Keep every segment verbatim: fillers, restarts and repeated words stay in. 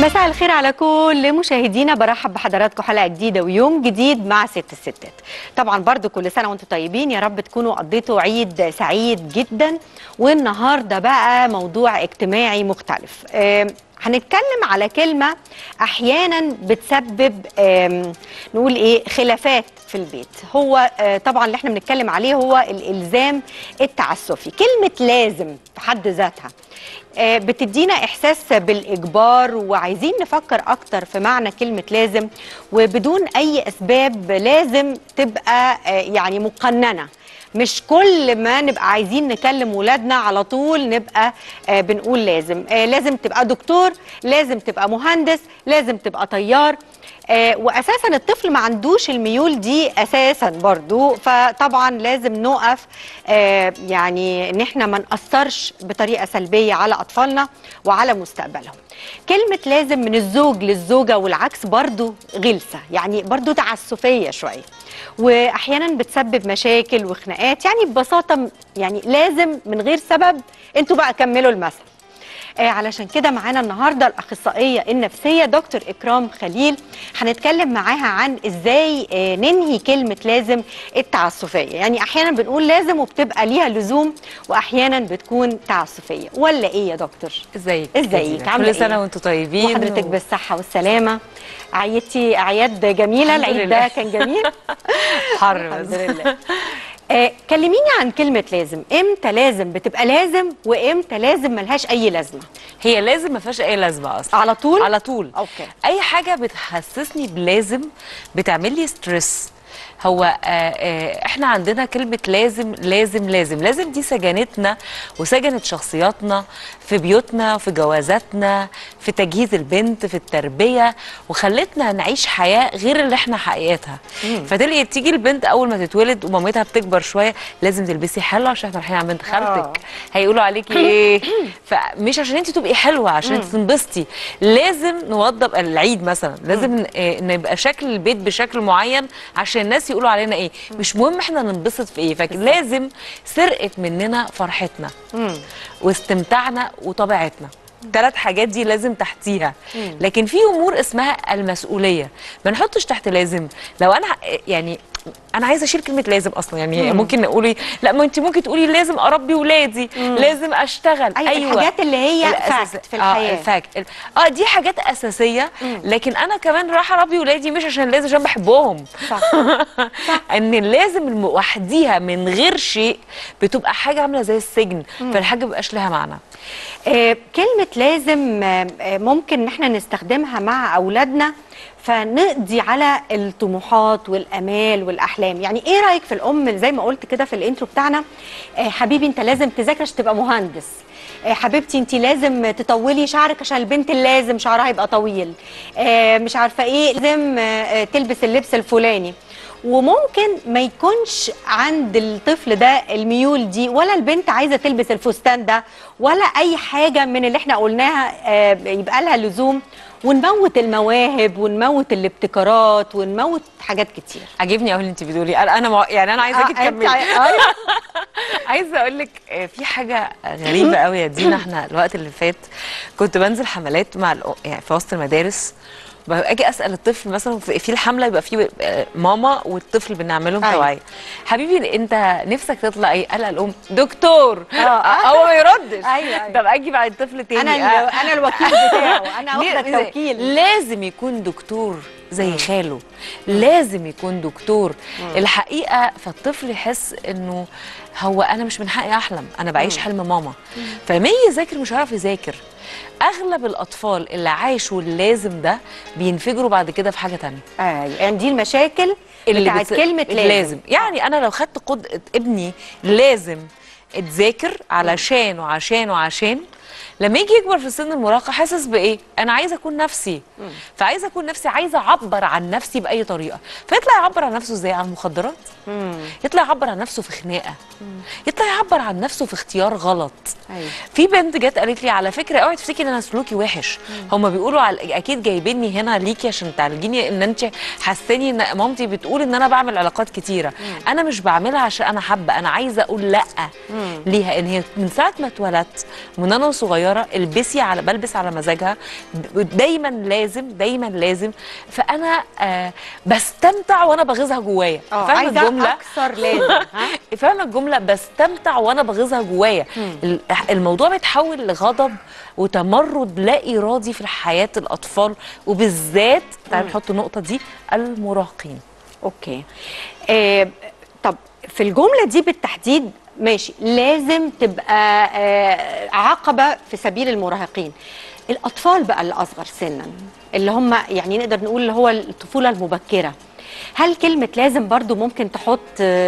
مساء الخير على كل مشاهدينا، برحب بحضراتكم حلقه جديده ويوم جديد مع ست الستات. طبعا برضو كل سنه وانتم طيبين، يا رب تكونوا قضيتوا عيد سعيد جدا. والنهارده بقى موضوع اجتماعي مختلف. آه هنتكلم على كلمه احيانا بتسبب نقول ايه خلافات في البيت. هو آه طبعا اللي احنا بنتكلم عليه هو الالزام التعسفي. كلمه لازم في حد ذاتها بتدينا إحساس بالإجبار، وعايزين نفكر أكتر في معنى كلمة لازم، وبدون أي أسباب لازم تبقى يعني مقننة. مش كل ما نبقى عايزين نكلم ولادنا على طول نبقى بنقول لازم. لازم تبقى دكتور، لازم تبقى مهندس، لازم تبقى طيار. آه واساسا الطفل ما عندوش الميول دي اساسا برضو، فطبعا لازم نقف آه يعني ان احنا ما ناثرش بطريقه سلبيه على اطفالنا وعلى مستقبلهم. كلمه لازم من الزوج للزوجه والعكس برضو غلسه، يعني برضو تعسفيه شويه، واحيانا بتسبب مشاكل وخناقات. يعني ببساطه يعني لازم من غير سبب. انتوا بقى كملوا المثل. آه علشان كده معانا النهارده الاخصائيه النفسيه دكتور اكرام خليل. هنتكلم معاها عن ازاي آه ننهي كلمه لازم التعسفيه. يعني احيانا بنقول لازم وبتبقى ليها لزوم، واحيانا بتكون تعسفيه، ولا ايه يا دكتور؟ ازيك؟ ازيك؟ عامله كل سنه إيه؟ وانتم طيبين وحضرتك و... بالصحه والسلامه. عيدتي اعياد جميله؟ العيد ده كان جميل؟ حر الحمد لله. آه كلميني عن كلمة لازم. امتى لازم بتبقى لازم، وامتى لازم ملهاش اي لازمة؟ هي لازم ما فيهاش اي لازمة اصلا. على طول؟ على طول. اوكي. اي حاجة بتحسسني بلازم بتعمل لي ستريس. هو آآ آآ احنا عندنا كلمة لازم لازم لازم لازم دي سجنتنا وسجنت شخصياتنا في بيوتنا، في جوازاتنا، في تجهيز البنت، في التربية، وخلتنا نعيش حياة غير اللي احنا حقيقتها. فتلاقي تيجي البنت اول ما تتولد ومامتها بتكبر شوية، لازم تلبسي حلو عشان احنا رايحين عند بنت خالتك. هيقولوا عليكي ايه؟ فمش عشان انت تبقي حلوة، عشان انت تنبسطي. لازم نوضب العيد مثلا، لازم ان يبقى شكل البيت بشكل معين عشان الناس يقولوا علينا ايه. مش مهم احنا ننبسط في ايه. فلازم سرقت مننا فرحتنا واستمتاعنا وطبيعتنا. ثلاث حاجات دي لازم تحتيها. لكن في امور اسمها المسؤوليه ما نحطش تحت لازم. لو انا يعني انا عايزه اشيل كلمه لازم اصلا، يعني مم. ممكن نقولي لا، ما انت ممكن تقولي لازم اربي ولادي، مم. لازم اشتغل. ايوه, أيوة. الحاجات اللي هي فاكت في الحياه. اه الفاكت اه دي حاجات اساسيه. مم. لكن انا كمان رايحه اربي ولادي مش عشان لازم، عشان بحبهم. صح. صح. ان لازم لوحديها من غير شيء بتبقى حاجه عامله زي السجن. مم. فالحاجه مبقاش لها معنى. آه كلمه لازم آه ممكن ان احنا نستخدمها مع اولادنا فنقضي على الطموحات والامال والاحلام. يعني ايه رايك في الام زي ما قلت كده في الانترو بتاعنا؟ آه حبيبي انت لازم تذاكر عشان تبقى مهندس. آه حبيبتي انت لازم تطولي شعرك عشان البنت اللي لازم شعرها يبقى طويل. آه مش عارفه ايه، لازم آه تلبس اللبس الفلاني. وممكن ما يكونش عند الطفل ده الميول دي، ولا البنت عايزه تلبس الفستان ده، ولا اي حاجه من اللي احنا قلناها آه يبقى لها لزوم. ونموت المواهب ونموت الابتكارات ونموت حاجات كتير. عجبني قوي اللي انت بتقولي. انا مو... يعني انا عايزاكي تكملي. عايزه اقول لك في حاجه غريبه قوي يا دينا. احنا الوقت اللي فات كنت بنزل حملات مع الأ... يعني في وسط المدارس، اجي اسال الطفل مثلا في الحمله يبقى في ماما والطفل بنعملهم توعيه. أيوة. حبيبي انت نفسك تطلع ايه؟ قال الام دكتور. اه هو ما يردش. ايوه ايوه. طب اجي بعد الطفل تاني، انا آه. انا الوكيل بتاعه، انا واخده التوكيل. لازم يكون دكتور زي خاله، لازم يكون دكتور. مم. الحقيقه فالطفل يحس انه هو انا مش من حقي احلم، انا بعيش مم. حلم ماما. فما يذاكر مش هيعرف يذاكر. اغلب الاطفال اللي عاشوا اللازم ده بينفجروا بعد كده في حاجه ثانيه. ايوه يعني دي المشاكل اللي بتاعت كلمه لازم. لازم يعني انا لو خدت قد ابني لازم تذاكر علشان وعشان وعشان، لما يجي يكبر في سن المراهقه حاسس بايه؟ انا عايزه اكون نفسي. مم. فعايزه اكون نفسي، عايزه اعبر عن نفسي باي طريقه. فيطلع يعبر عن نفسه ازاي؟ عن المخدرات. مم. يطلع يعبر عن نفسه في خناقه. مم. يطلع يعبر عن نفسه في اختيار غلط. أيوة. في بنت جت قالت لي على فكره اوعي تفتكري ان انا سلوكي وحش. هم بيقولوا على اكيد جايبيني هنا ليكي عشان تعالجيني، ان انت حاساني ان مامتي بتقول ان انا بعمل علاقات كتيره. مم. انا مش بعملها عشان انا حابه، انا عايزه اقول لا. مم. ليها ان هي من ساعه ما اتولدت من انا صغيره البسي على بلبس على مزاجها، دايما لازم دايما لازم. فانا آه بستمتع وانا بغيظها جوايا. فاهمه الجمله؟ اكثر لازم ها فاهمه الجمله؟ بستمتع وانا بغيظها جوايا. الموضوع بيتحول لغضب وتمرد لا ارادي في حياه الاطفال، وبالذات تعالى نحط النقطه دي، المراهقين. اوكي. آه طب في الجمله دي بالتحديد ماشي، لازم تبقى آه عقبه في سبيل المراهقين. الاطفال بقى اللي اصغر سنا، اللي هم يعني نقدر نقول اللي هو الطفوله المبكره، هل كلمه لازم برضو ممكن تحط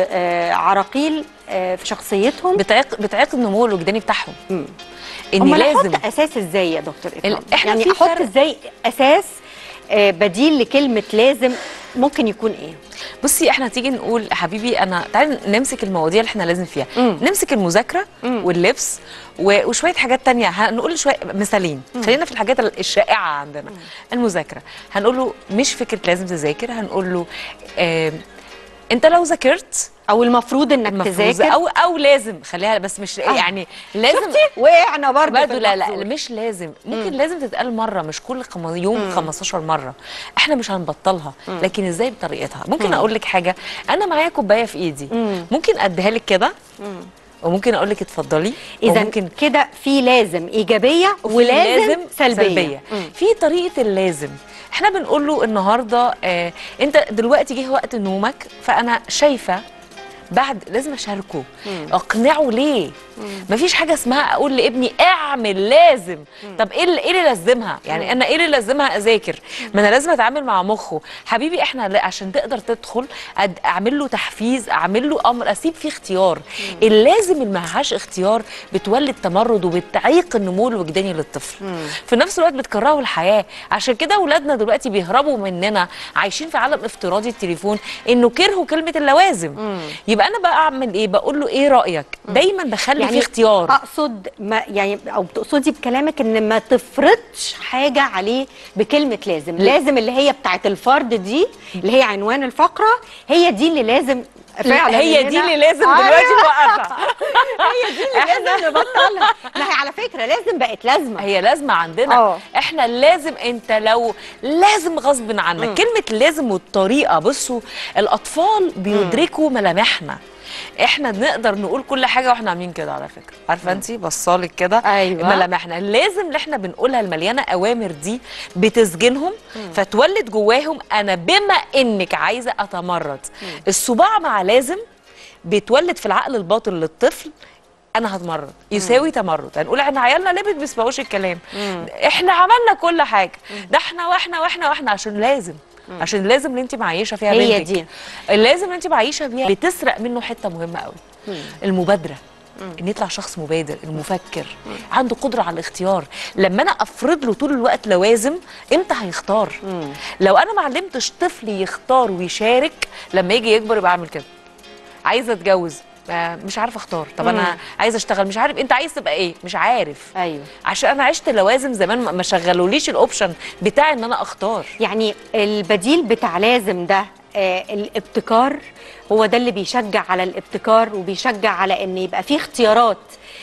آه عراقيل آه في شخصيتهم؟ بتعيق بتعيق النمو الوجداني بتاعهم. امم ان لازم احط اساس ازاي يا دكتور إكرام؟ احنا يعني احط ازاي اساس آه بديل لكلمه لازم ممكن يكون ايه؟ بصي احنا تيجي نقول حبيبي انا تعالي نمسك المواضيع اللي احنا لازم فيها. مم. نمسك المذاكره واللبس وشويه حاجات تانية. هنقول شويه مثالين. مم. خلينا في الحاجات الشائعه عندنا. مم. المذاكره هنقول له مش فكره لازم تذاكر، هنقول له اه انت لو ذاكرت او المفروض انك المفروض تذاكر او او لازم خليها، بس مش آه. يعني لازم. شفتي وقعنا برضه برضه لا لا مش لازم، ممكن مم. لازم تتقال مره مش كل يوم مم. خمستاشر مره. احنا مش هنبطلها، مم. لكن ازاي بطريقتها. ممكن مم. اقول لك حاجه، انا معايا كوبايه في ايدي، مم. ممكن اديها لك كده وممكن اقول لك اتفضلي. اذا كده في لازم ايجابيه ولازم سلبيه, سلبية. في طريقه اللازم احنا بنقول له النهارده آه انت دلوقتي جه وقت نومك، فانا شايفه بعد لازم اشاركه، مم. اقنعه ليه. مم. مفيش حاجه اسمها اقول لابني اعمل لازم. مم. طب ايه اللي ايه اللي لازمها؟ يعني مم. انا ايه اللي لازمها اذاكر؟ ما انا لازم اتعامل مع مخه. حبيبي احنا عشان تقدر تدخل اعمل له تحفيز، اعمل له امر، اسيب فيه اختيار. مم. اللازم اللي معهاش اختيار بتولد تمرد وبتعيق النمو الوجداني للطفل. مم. في نفس الوقت بتكرهه الحياه. عشان كده اولادنا دلوقتي بيهربوا مننا، عايشين في عالم افتراضي التليفون، انه كرهوا كلمه اللوازم. مم. يبقى انا بقى اعمل ايه؟ بقول له ايه رايك؟ دايما بخلي يعني في اختيار. اقصد ما يعني او بتقصدي بكلامك ان ما تفرضش حاجه عليه بكلمه لازم. ل... لازم اللي هي بتاعت الفرد دي اللي هي عنوان الفقره، هي دي اللي لازم فعلا. هي دي اللي لازم دلوقتي نوقفها. هي دي اللي لازم نبطلها. ما هي على فكره لازم بقت لازمه، هي لازمه عندنا. أوه. احنا لازم، انت لو لازم غصب عنك. م. كلمه لازم والطريقه، بصوا الاطفال بيدركوا م. ملامحنا. احنا بنقدر نقول كل حاجه واحنا عاملين كده على فكره، عارفه انت بصالك كده. أيوة. ملامحنا لازم اللي احنا بنقولها المليانه اوامر دي بتسجنهم، مم. فتولد جواهم انا بما انك عايزه اتمرد. مم. الصباع مع لازم بيتولد في العقل الباطن للطفل انا هتمرد، يساوي مم. تمرد. هنقول احنا عيالنا ليه ما بيسمعوش الكلام؟ مم. احنا عملنا كل حاجه، ده احنا واحنا واحنا واحنا عشان لازم. مم. عشان لازم اللي انت معيشه فيها هي بنتك، دي اللازم اللي انت معيشه فيها بتسرق منه حته مهمه قوي. مم. المبادره. مم. ان يطلع شخص مبادر، المفكر، مم. عنده قدره على الاختيار. لما انا افرض له طول الوقت لوازم، امتى هيختار؟ مم. لو انا ما علمتش طفلي يختار ويشارك، لما يجي يكبر يبقى عامل كده. عايزه اتجوز مش عارفه اختار، طب انا مم. عايزه اشتغل مش عارف، انت عايز تبقى ايه؟ مش عارف. ايوه، عشان انا عشت لوازم زمان ما شغلوليش الاوبشن بتاع ان انا اختار. يعني البديل بتاع لازم ده آه الابتكار، هو ده اللي بيشجع على الابتكار وبيشجع على ان يبقى فيه اختيارات.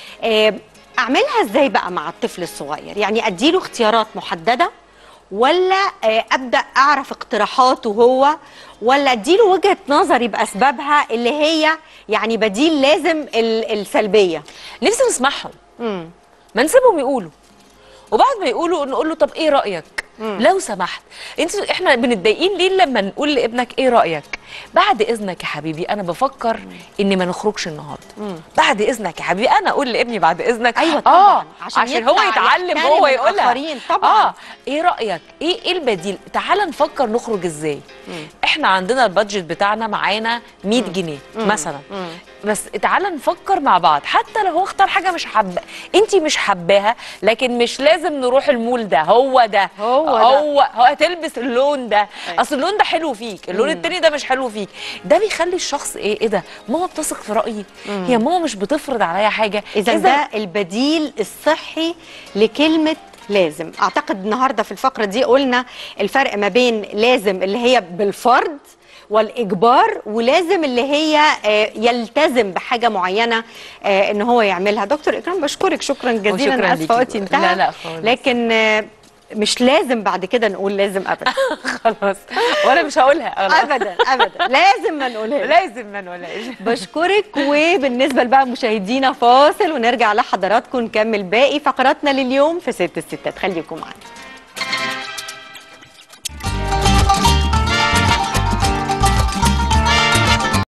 آه اعملها ازاي بقى مع الطفل الصغير؟ يعني اديله اختيارات محدده، ولا آه ابدا اعرف اقتراحاته هو، ولا اديله وجهه نظري باسبابها اللي هي يعني بديل لازم السلبيه؟ نفسي نسمعهم. امم ما نسيبهم يقولوا، وبعد ما يقولوا نقول له طب ايه رايك؟ مم. لو سمحت. انت احنا بنتضايقين ليه لما نقول لابنك ايه رايك؟ بعد اذنك يا حبيبي انا بفكر مم. اني ما نخرجش النهارده. مم. بعد اذنك يا حبيبي انا اقول لابني بعد اذنك. ايوه طبعا. اه عشان, عشان هو يتعلم هو يقولها. طبعا. اه ايه رايك؟ ايه ايه البديل؟ تعال نفكر نخرج ازاي. مم. احنا عندنا البادجت بتاعنا معانا مية جنيه مم. مثلا. مم. بس تعالى نفكر مع بعض، حتى لو هو اختار حاجه مش حابه، انت مش حباها، لكن مش لازم نروح المول ده، هو ده هو ده. هو, هو هتلبس اللون ده. أي. اصل اللون ده حلو فيك، اللون مم. التاني ده مش حلو فيك. ده بيخلي الشخص ايه ايه ده؟ ماما بتثق في رايي، مم. هي ماما مش بتفرض عليا حاجه. اذا ده البديل الصحي لكلمه لازم. اعتقد النهارده في الفقره دي قلنا الفرق ما بين لازم اللي هي بالفرض، والاجبار، ولازم اللي هي آه، يلتزم بحاجه معينه آه، ان هو يعملها. دكتور اكرام بشكرك شكرا جزيلا، وشكراً انا اسفه ليكي. وقتي انتهى. لا لا خالص. لكن آه، مش لازم بعد كده نقول لازم ابدا. خلاص وانا مش هقولها خلاص. ابدا ابدا لازم ما نقولهاش. لازم ما نقولهاش. بشكرك. وبالنسبه بقى مشاهدينا فاصل ونرجع لحضراتكم نكمل باقي فقراتنا لليوم في ست الستات، خليكم معانا.